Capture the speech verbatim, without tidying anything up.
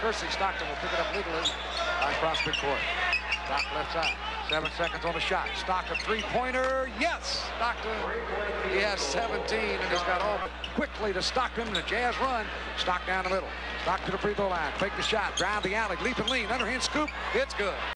Kersey. Stockton will pick it up legally on Prospect Court. Stock left side. Seven seconds on the shot. Stock a three-pointer. Yes! Stockton. He has seventeen, and he's got all quickly to Stockton. And the Jazz run. Stock down the middle. Stock to the free throw line. Fake the shot. Drive the alley. Leap and lean. Underhand scoop. It's good.